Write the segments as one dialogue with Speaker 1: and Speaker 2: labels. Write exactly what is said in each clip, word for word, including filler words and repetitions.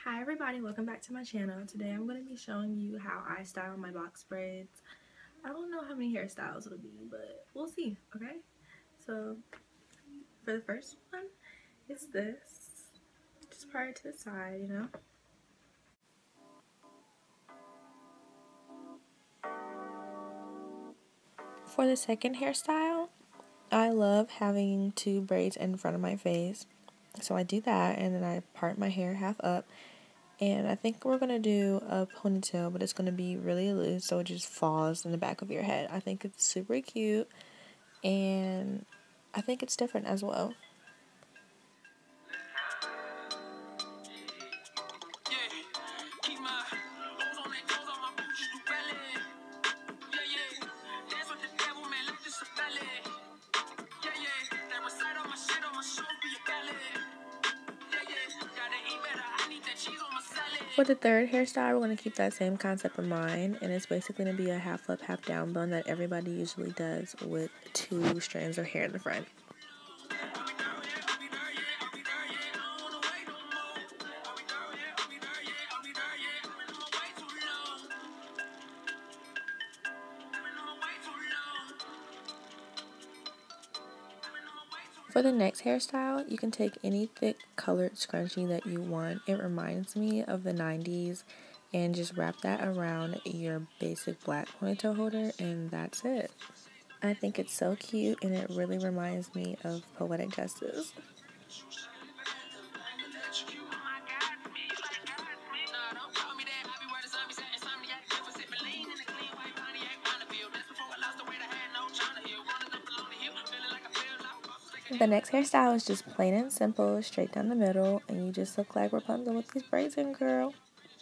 Speaker 1: Hi everybody, welcome back to my channel. Today I'm going to be showing you how I style my box braids. I don't know how many hairstyles it'll be, but we'll see, okay? So for the first one, it's this. Just part it to the side, you know? For the second hairstyle, I love having two braids in front of my face. So I do that and then I part my hair half up. And I think we're going to do a ponytail, but it's going to be really loose so it just falls in the back of your head. I think it's super cute and I think it's different as well. For the third hairstyle, we're going to keep that same concept in mind, and it's basically going to be a half up, half down bun that everybody usually does with two strands of hair in the front. For the next hairstyle, you can take any thick colored scrunchie that you want. It reminds me of the nineties, and just wrap that around your basic black ponytail holder, and that's it. I think it's so cute, and it really reminds me of Poetic Justice. The next hairstyle is just plain and simple, straight down the middle, and you just look like Rapunzel with these braids in, girl.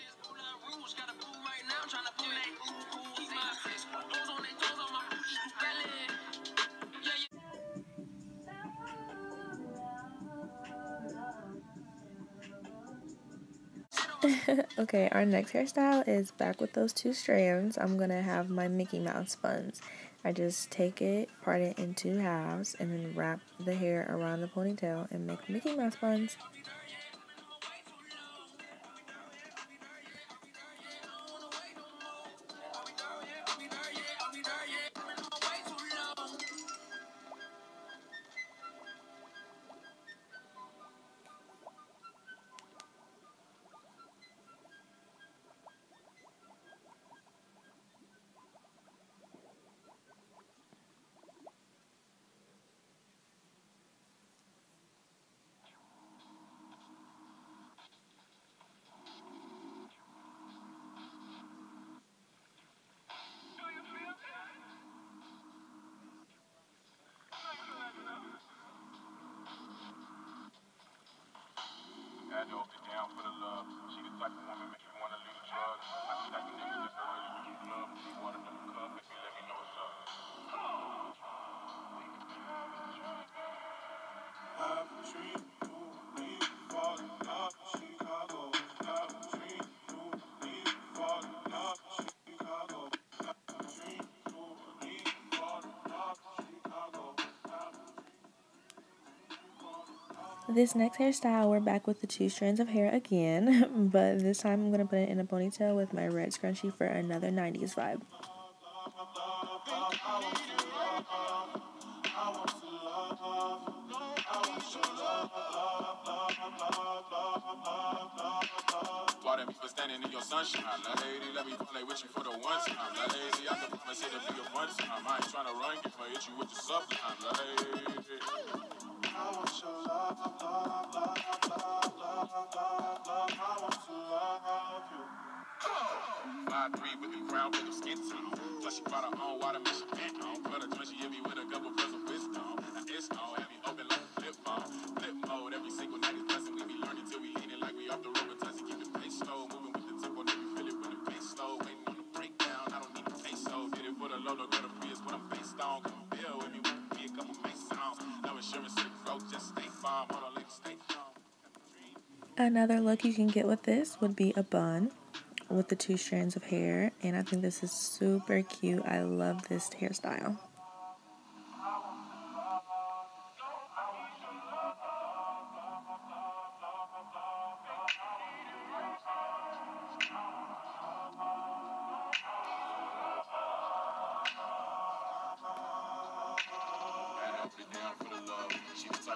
Speaker 1: Okay, our next hairstyle is back with those two strands. I'm gonna have my Mickey Mouse buns. I just take it, part it in two halves, and then wrap the hair around the ponytail and make Mickey Mouse buns.
Speaker 2: I know get down for the love. She the type of woman make you wanna leave drugs. I the type of niggas that really give you love. If you want another cup, baby, let me know what's up. Have a dream, you need to fall in love, Chicago. Have a dream, you need to fall in love, Chicago. Have a dream, you need to fall in love, Chicago.
Speaker 1: This next hairstyle, we're back with the two strands of hair again, but this time I'm going to put it in a ponytail with my red scrunchie for another nineties vibe.
Speaker 2: Why them people standing in your sunshine? Lady, let me play with you for the one time. Lady, I can promise it to be a fun time. I ain't tryna run, get my hit you with the sublime. Lady, I want your love, love, love, love, love, love, love, love. I want to love you. Five three with the crown with the skin tone. Plus she brought her own water, man, she bent on. Put a joint, she hit me with a couple pills of wisdom. Now it's on, have me open like a flip phone. Flip mode, every single night is blessing. We be learning till we leaning like we off the road. But touch keep the pace slow. Moving with the tempo, then we feel it when the pace slow. Waiting on the breakdown, I don't need a peso. Did it for the low, no gutter free is what I'm based on. Come bill with me, we can be a couple face sounds. No insurance to the growth, just stay farm. Hold on, lady, stay calm.
Speaker 1: Another look you can get with this would be a bun with the two strands of hair, and I think this is super cute. I love this hairstyle.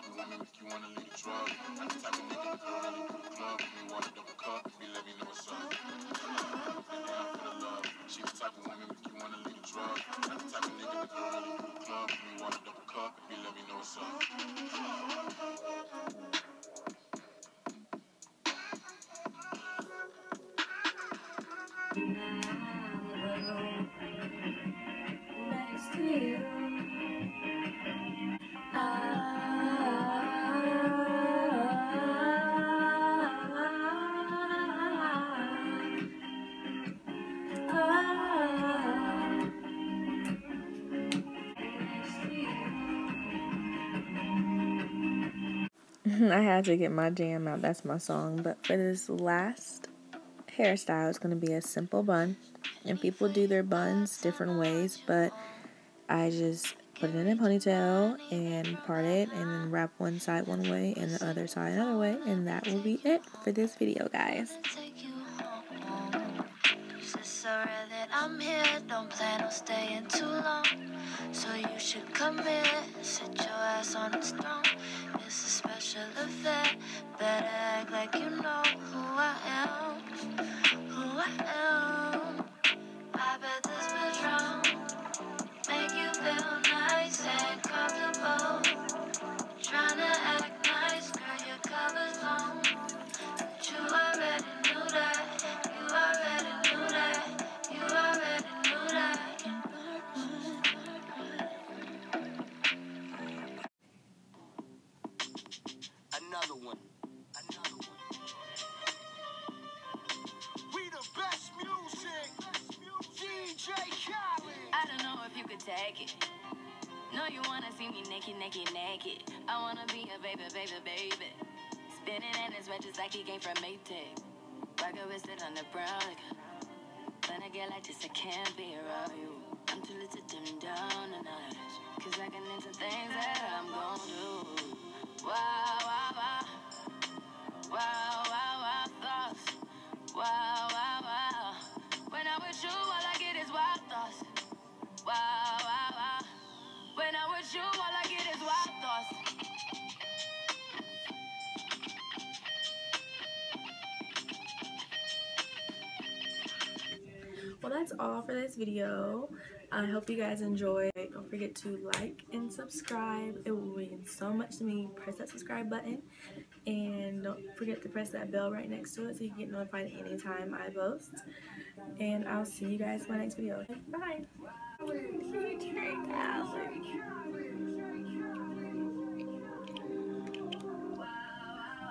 Speaker 2: type of woman make you wanna leave the drug. Not the type of nigga that don't really do the club. Give me water, double cup, baby, let me know what's up. Baby, I'm for the love. She the type of woman make you wanna leave the drug. Not the type of nigga that don't really do the club. Give me water, double cup, baby, let me know what's up.
Speaker 1: Next to you. I had to get my jam out. That's my song. But for this last hairstyle, it's going to be a simple bun. And people do their buns different ways, but I just put it in a ponytail and part it and then wrap one side one way and the other side another way. And that will be it for this video, guys.
Speaker 3: Sorry that I'm here, don't plan on staying too long. So you should come in, sit your ass on its throne. It's a special event, better act like you know who I am. Who I am. I bet this Patron make you feel nice and comfortable. Tryna act nice, girl, your cover's long. But you already knew that, you already knew that, you already knew that.
Speaker 4: Another one. Another one. We the best music. D J Khaled.
Speaker 3: I don't know if you could take it. No, you wanna see me naked, naked, naked. I wanna be a baby, baby, baby. Spinning in his red just like he came from Maytag. Rocket with it on the brown liquor. When I get like this, I can't be around you. I'm too little to dim down a notch. Cause I can into things that I'm gon' do. Wow, wow, wow. Wow, wow, wow, thoughts. Wow, wow, wow. When I'm with you, all I get is wild thoughts. Wow, wow, wow. When I'm with you, all I get is wild thoughts.
Speaker 1: Well, that's all for this video. I hope you guys enjoyed. Don't forget to like and subscribe. It will mean so much to me. Press that subscribe button. And don't forget to press that bell right next to it so you get notified anytime I post. And I'll see you guys in my next video. Bye.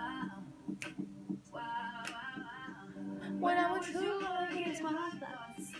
Speaker 1: When I was true, I get my thoughts.